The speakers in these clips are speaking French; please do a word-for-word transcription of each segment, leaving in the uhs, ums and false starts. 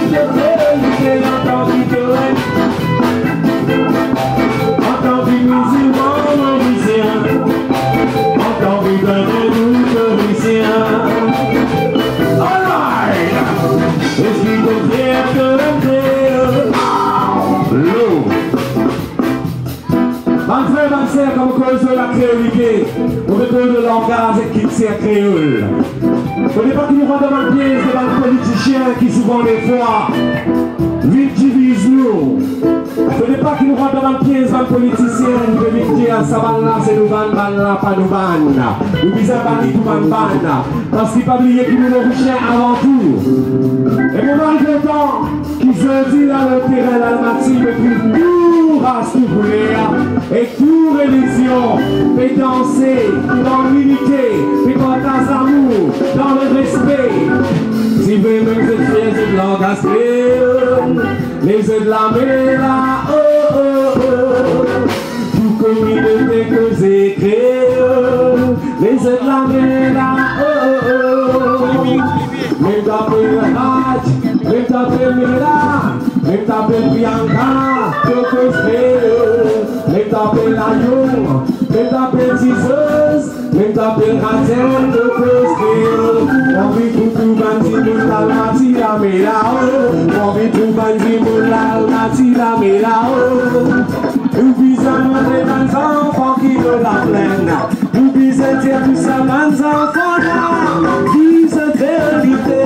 Comme cause de la créolité, on veut cause de langage et qui c'est créole. Ce n'est pas qui nous rend devant le pied, c'est dans le politicien qui souvent des fois vite divise nous. Ce n'est pas qui nous rend devant le pied, c'est dans le politicien qui veut vite dire ça va là, c'est nous ban, ban là, pas nous ban. Nous disons ban, tout ban, ban. Parce qu'il ne faut pas oublier qu'il nous le chien avant tout. Et mon mari content qui se dit dans le terrain, dans le matin, depuis tout race, tout voulait. Et toute religion fait danser dans l'unité, fait partage d'amour, dans le respect. Si vous même cette fière, c'est de l'engagement, les œufs de la méla, oh oh oh. Tout communauté que j'ai créé, les œufs de la méla, oh oh oh. Même t'appelles Raj, même t'appelles Mela, même t'appelles Bianca, que que je crée. Même t'appelles la Young, même t'appelles Tiseuse, même t'appelles Razel, de Cosgrille. On vit tout tout bandi, moun la mati la mela, on vit tout bandi, moun la mati la mela. Nous bisons les enfants qui nous la plaine. Nous bisons dire tout ça, les enfants là, disent vérité.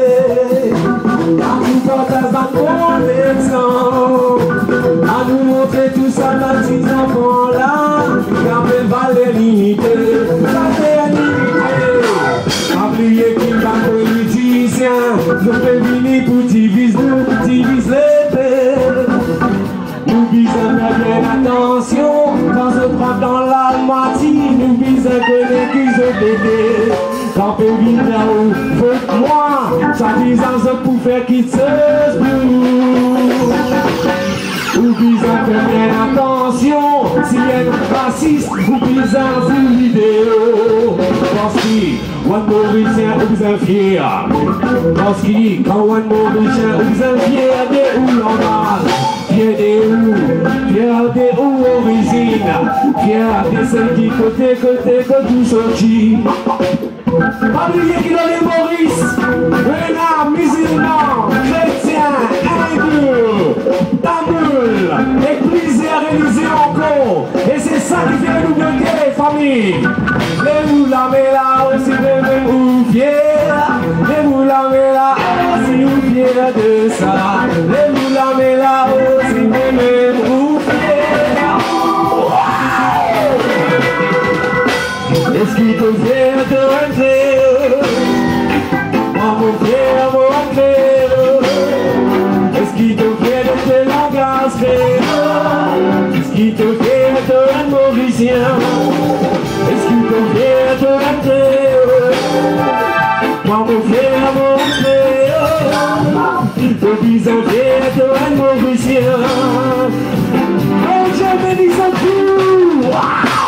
Car nous partons dans l'exemple. À nous montrer tout ça, les enfants là, car les valeurs limitées. La limité. Oubliez qu'il va politicien, je peux venir pour diviser nous, diviser les paix. Nous bisons bien attention, quand je prends dans l'Almaty, nous bisons que les qui se bébé. Quand on vient là-haut, vote-moi, ça disant pour faire quitter ce bout. Nous bisons bien attention, si elle est raciste, vous bisons vous vidéo. Parce que, one Mauricien, vous êtes fiers. Parce que, quand one Mauricien, vous êtes fiers de où l'on va. Fier de où, fier de où origine, fier de celle qui côté, côté, que tout sorti. Pas oublier qu'il a les Maurice, Renard, musulman, chrétien, hindou, tamoul, et plusieurs religions encore. Et c'est ça qui fait nous bloquer, famille. Les moulins là aussi, les mêmes ou fiers. Les moulins là aussi, ou fiers de ça. Les moulins là aussi, les mêmes ou fiers. Est-ce qu'il te vient de rentrer? Mon frère, mon frère. Est-ce qu'il te vient de te l'engasser? Est-ce qu'il te vient de un Mauricien? Est-ce qu'il te vient de rentrer? Mon frère, mon frère. Te disant vient de un Mauricien. Oh, je me dis ça tout.